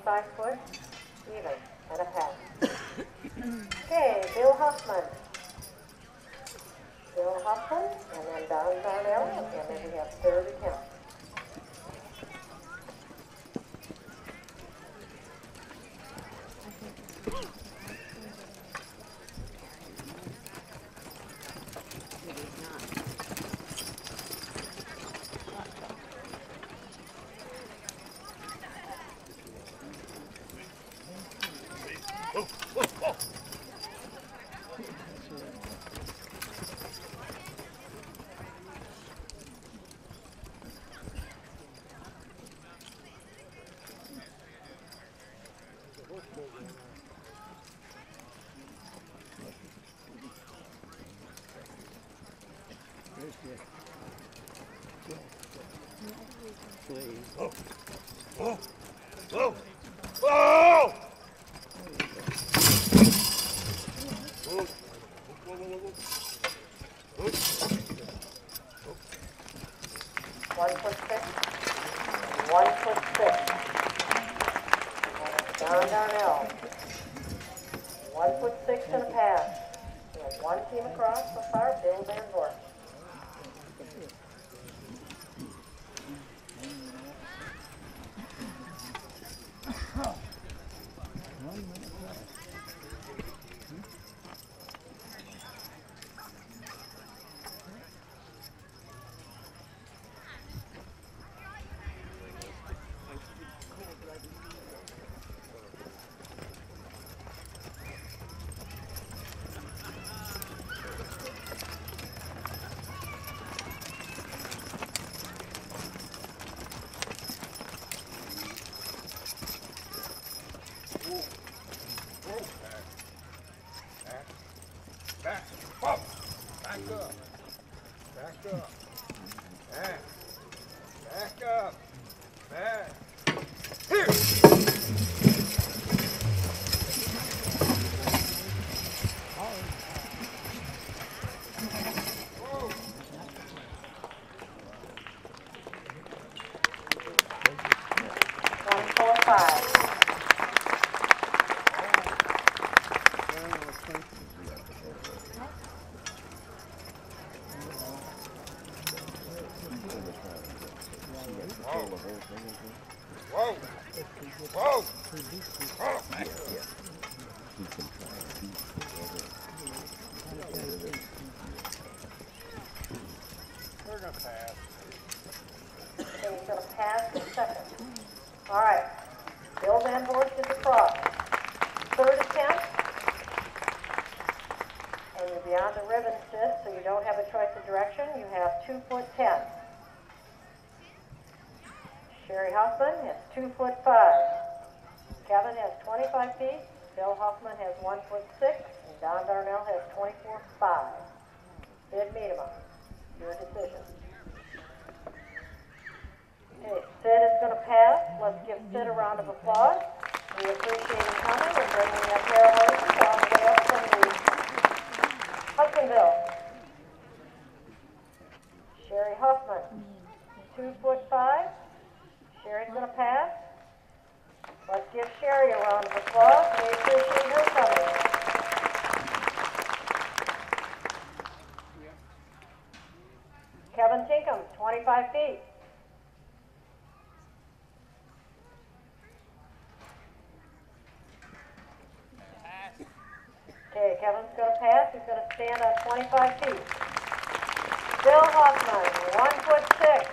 25 foot, even, and a pass. Okay, Bill Huffman. Bill Huffman, and then Don Darnell, and then we have third attempt. Oh! Oh! Oh! Oh! One foot six. 1 foot 6. Don Darnell. 1 foot 6 and a pass. We have one team across so far, Bill Van Vorst. Back up. Back up. Back up. Back. Back up. Back. Here. Whoa. 145. Whoa! Whoa! Oh. We're gonna pass. Okay, he's going to pass in second. All right. Bill Van Vorst is across. Third attempt. And you're beyond the ribbon, sis, so you don't have a choice of direction. You have 2 foot 10. Sherry Huffman has 2 foot 5. Kevin has 25 feet. Bill Huffman has 1 foot 6. And Don Darnell has 24 5. Bid Miedema, your decision. Okay, Sid is going to pass. Let's give Sid a round of applause. We appreciate him coming and bringing that pair of horses all the way up from the Hudsonville. Sherry Huffman, 2 foot 5. Sherry's going to pass. Let's give Sherry a round of applause. We appreciate her coming. Kevin Tinkham, 25 feet. Okay, Kevin's going to pass. He's going to stand on 25 feet. Bill Huffman, 1 foot 6.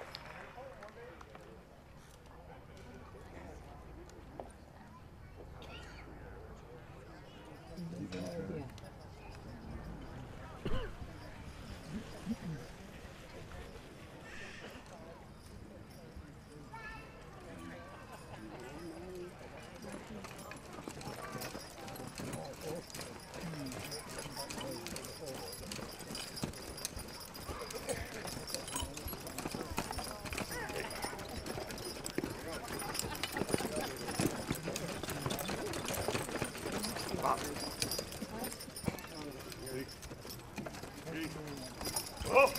Oh.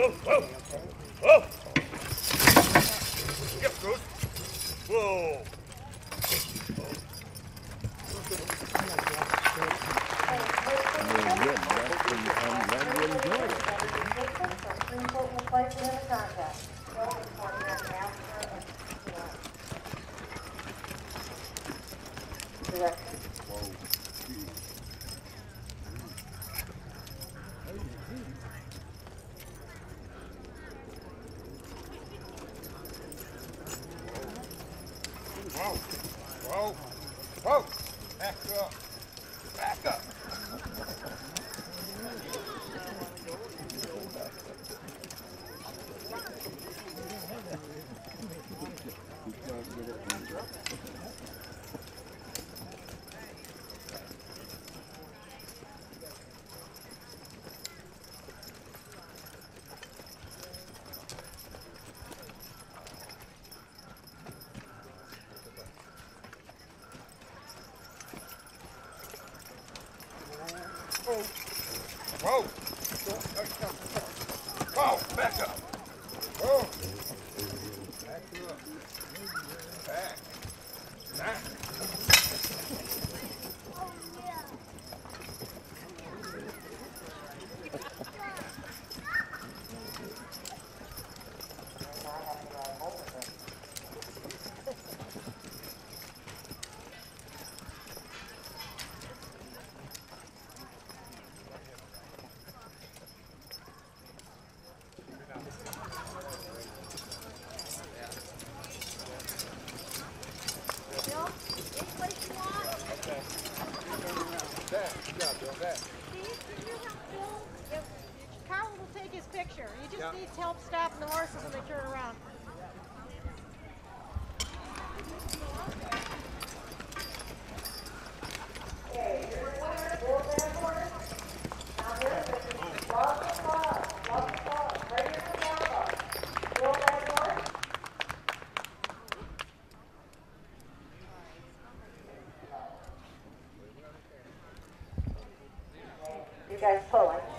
Whoa, whoa, whoa. Yep, goes. Whoa. Whoa, whoa, whoa. Back up. Back up. Whoa! Whoa! Back up! Whoa! Back up! Back! Back! Carl will take his picture. He just needs help stopping the horses when they turn around. You guys pulling.